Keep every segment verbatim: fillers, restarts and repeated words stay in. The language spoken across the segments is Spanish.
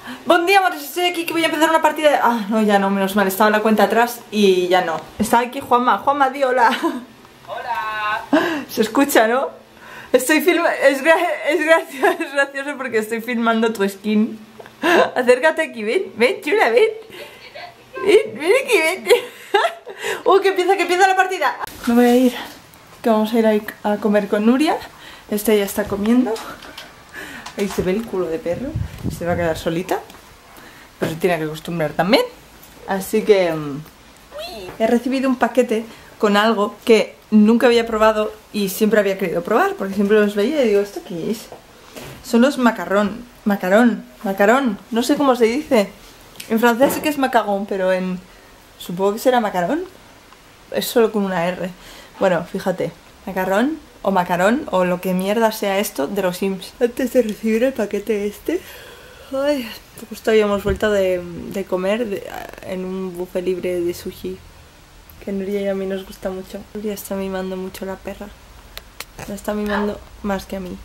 Buen día, amores, estoy aquí que voy a empezar una partida de... Ah, no, ya no, menos mal, estaba en la cuenta atrás y ya no. Está aquí Juanma, Juanma, di hola. Hola. Se escucha, ¿no? Estoy filmando... Es, gra... es, gracioso, es gracioso porque estoy filmando tu skin. Acércate aquí, ven, ven, chula, ven. Ven, ven aquí, ven. Uh, que empieza, que empieza la partida. Me voy a ir, que vamos a ir ahí a comer con Nuria. Esta ya está comiendo. Ahí se ve el culo de perro. Se va a quedar solita, pero se tiene que acostumbrar también. Así que um, he recibido un paquete con algo que nunca había probado y siempre había querido probar, porque siempre los veía y digo, ¿esto qué es? Son los macarrón, macarón, macarón, no sé cómo se dice. En francés sé que es macarón, pero en... supongo que será macarón. Es solo con una R. Bueno, fíjate, macarrón o macarón o lo que mierda sea esto de los Sims. Antes de recibir el paquete este, ay, justo habíamos vuelto de, de comer de, en un buffet libre de sushi, que a Nuria y a mí nos gusta mucho. Nuria está mimando mucho a la perra. La está mimando más que a mí.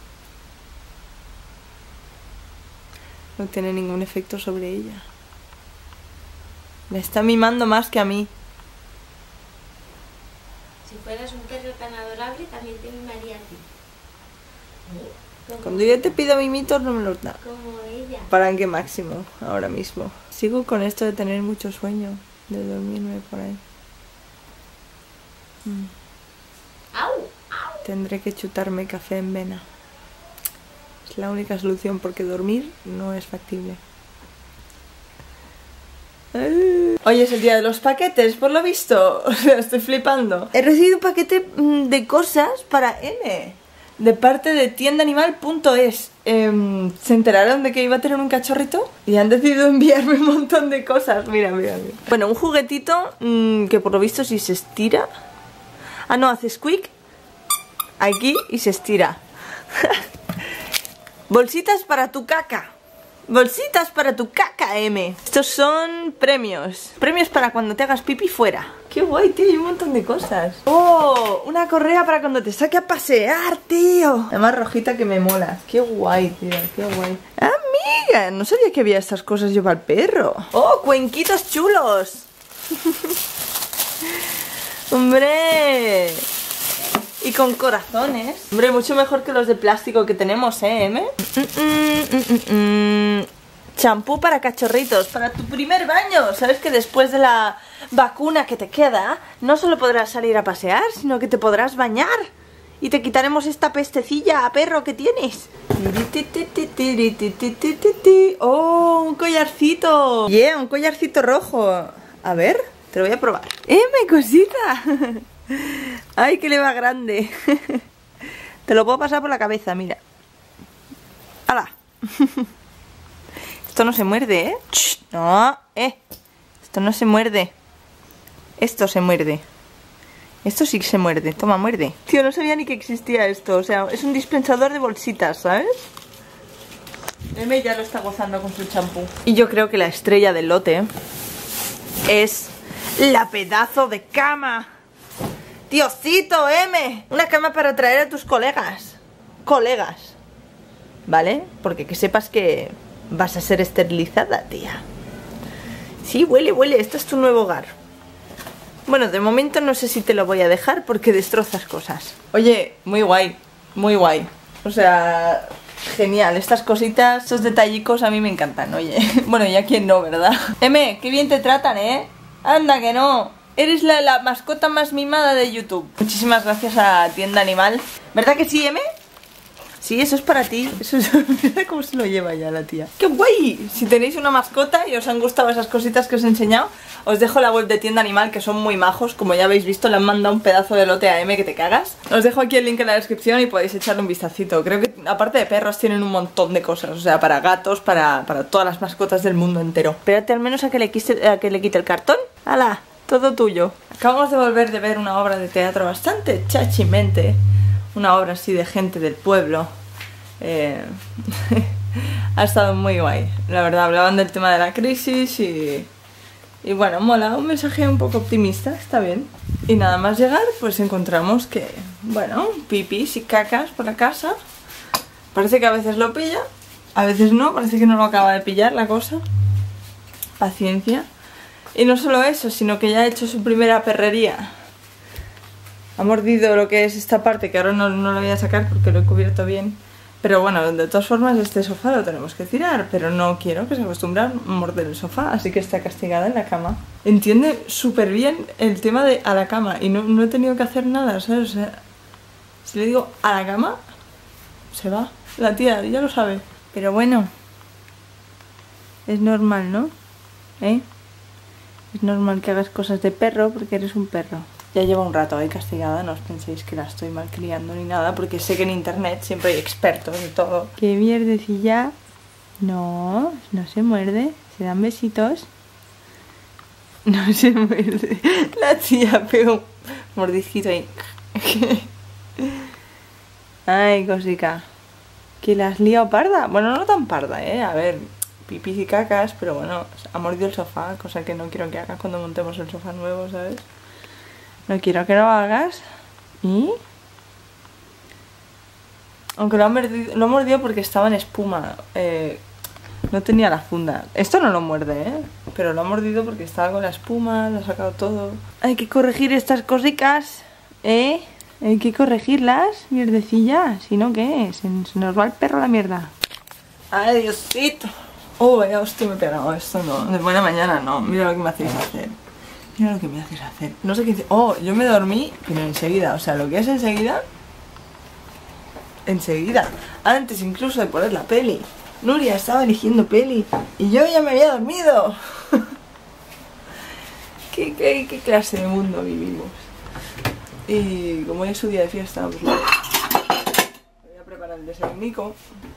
No tiene ningún efecto sobre ella. La está mimando más que a mí. Si fueras un perro tan adorable, también te mimaría a ti. Como, Cuando yo te pido mimitos no me los da. como ella. ¿Para qué máximo? Ahora mismo. Sigo con esto de tener mucho sueño, de dormirme por ahí. Mm. ¡Au! ¡Au! Tendré que chutarme café en vena. Es la única solución porque dormir no es factible. Hoy es el día de los paquetes, por lo visto. O sea, estoy flipando. He recibido un paquete de cosas para M, de parte de tienda animal punto es. eh, ¿Se enteraron de que iba a tener un cachorrito? Y han decidido enviarme un montón de cosas. Mira, mira, mira. Bueno, un juguetito mmm, que por lo visto si se estira... Ah, no, hace squeak aquí y se estira. Bolsitas para tu caca. Bolsitas para tu caca, M. Estos son premios. Premios para cuando te hagas pipi fuera. Qué guay, tío, hay un montón de cosas. Oh, una correa para cuando te saque a pasear, tío. Además rojita que me mola. Qué guay, tío, qué guay. Amiga, no sabía que había estas cosas yo para el perro. Oh, cuenquitos chulos. Hombre. Y con corazones. Hombre, mucho mejor que los de plástico que tenemos, ¿eh, M? Champú para cachorritos, para tu primer baño. ¿Sabes que después de la vacuna que te queda, no solo podrás salir a pasear, sino que te podrás bañar? Y te quitaremos esta pestecilla a perro que tienes. ¡Oh, un collarcito! ¡Yeah, un collarcito rojo! A ver, te lo voy a probar. ¡Eh, mi cosita! ¡Ay, que le va grande! Te lo puedo pasar por la cabeza, mira. ¡Hala! Esto no se muerde, ¿eh? No, eh. Esto no se muerde. Esto se muerde. Esto sí que se muerde. Toma, muerde. Tío, no sabía ni que existía esto. O sea, es un dispensador de bolsitas, ¿sabes? M ya lo está gozando con su champú. Y yo creo que la estrella del lote es la pedazo de cama. Diosito, M. Una cama para traer a tus colegas. Colegas. ¿Vale? Porque que sepas que vas a ser esterilizada, tía. Sí, huele, huele. Esto es tu nuevo hogar. Bueno, de momento no sé si te lo voy a dejar porque destrozas cosas. Oye, muy guay. Muy guay. O sea, genial. Estas cositas, estos detallicos a mí me encantan, oye. Bueno, y a quién no, ¿verdad? M, qué bien te tratan, ¿eh? Anda que no. Eres la, la mascota más mimada de YouTube. Muchísimas gracias a Tienda Animal. ¿Verdad que sí, M? Sí, eso es para ti. Eso es... Mira cómo se lo lleva ya la tía. ¡Qué guay! Si tenéis una mascota y os han gustado esas cositas que os he enseñado, os dejo la web de Tienda Animal, que son muy majos. Como ya habéis visto, le han mandado un pedazo de lote a M que te cagas. Os dejo aquí el link en la descripción y podéis echarle un vistacito. Creo que aparte de perros tienen un montón de cosas. O sea, para gatos, para, para todas las mascotas del mundo entero. Espérate al menos a que le quite, a que le quite el cartón. ¡Hala! Todo tuyo. Acabamos de volver de ver una obra de teatro bastante chachimente. Una obra así de gente del pueblo. Eh... ha estado muy guay. La verdad, hablaban del tema de la crisis y... Y bueno, mola, un mensaje un poco optimista, está bien. Y nada más llegar, pues encontramos que, bueno, pipis y cacas por la casa. Parece que a veces lo pilla, A veces no, parece que no lo acaba de pillar la cosa. Paciencia. Y no solo eso, sino que ya ha hecho su primera perrería. Ha mordido lo que es esta parte, que ahora no, no lo voy a sacar porque lo he cubierto bien. Pero bueno, de todas formas este sofá lo tenemos que tirar. Pero no quiero que se acostumbre a morder el sofá, así que está castigada en la cama. Entiende súper bien el tema de a la cama y no, no he tenido que hacer nada, ¿sabes? O sea, si le digo a la cama, se va. La tía ya lo sabe. Pero bueno, es normal, ¿no? ¿Eh? Es normal que hagas cosas de perro porque eres un perro. Ya llevo un rato ahí castigada, no os penséis que la estoy malcriando ni nada, porque sé que en internet siempre hay expertos y todo. ¡Qué mierdecilla! No, no se muerde, se dan besitos. No se muerde. La tía pegó un mordisquito ahí. Ay, cosica. ¿Que la has liado parda? Bueno, no tan parda, ¿eh? A ver, pipis y cacas, pero bueno, ha mordido el sofá, cosa que no quiero que hagas cuando montemos el sofá nuevo, ¿sabes? No quiero que lo hagas. ¿Y? Aunque lo ha mordido, lo ha mordido porque estaba en espuma. Eh, no tenía la funda. Esto no lo muerde, ¿eh? Pero lo ha mordido porque estaba con la espuma, lo ha sacado todo. Hay que corregir estas cosicas, ¿eh? Hay que corregirlas, mierdecilla. Si no, ¿qué? Se, se nos va el perro a la mierda. Ay, Diosito. Oh, vaya hostia, me he pegado. Esto no. De buena mañana no. Mira lo que me hacéis hacer. Mira lo que me haces hacer. No sé qué dice. Oh, yo me dormí, pero enseguida. O sea, lo que es enseguida. Enseguida. Antes incluso de poner la peli. Nuria estaba eligiendo peli. Y yo ya me había dormido. ¿Qué, qué, qué clase de mundo vivimos? Y como hoy es su día de fiesta, pues lo voy a preparar el desayunico.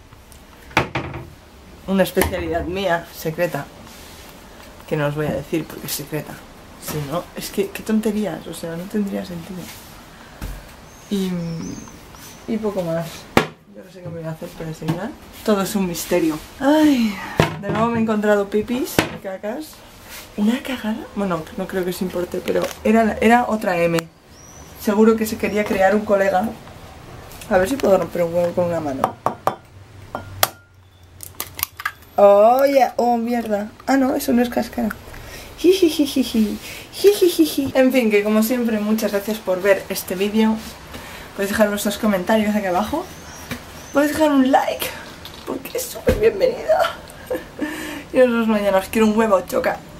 Una especialidad mía, secreta. Que no os voy a decir porque es secreta. Si no, es que, qué tonterías, o sea, no tendría sentido. Y, y poco más. Yo no sé qué me voy a hacer para desayunar. Todo es un misterio. Ay, de nuevo me he encontrado pipis y cacas. ¿Una cagada? Bueno, no creo que os importe, pero era, era otra M. Seguro que se quería crear un colega. A ver si puedo romper un huevo con una mano. Oh, ya, yeah. Oh, mierda. Ah, no, eso no es cáscara. Jijijiji. Jijijiji. En fin, que como siempre, muchas gracias por ver este vídeo. Podéis dejar vuestros comentarios aquí abajo. Podéis dejar un like, porque es súper bienvenida. Y nos vemos mañana. Os quiero un huevo, choca.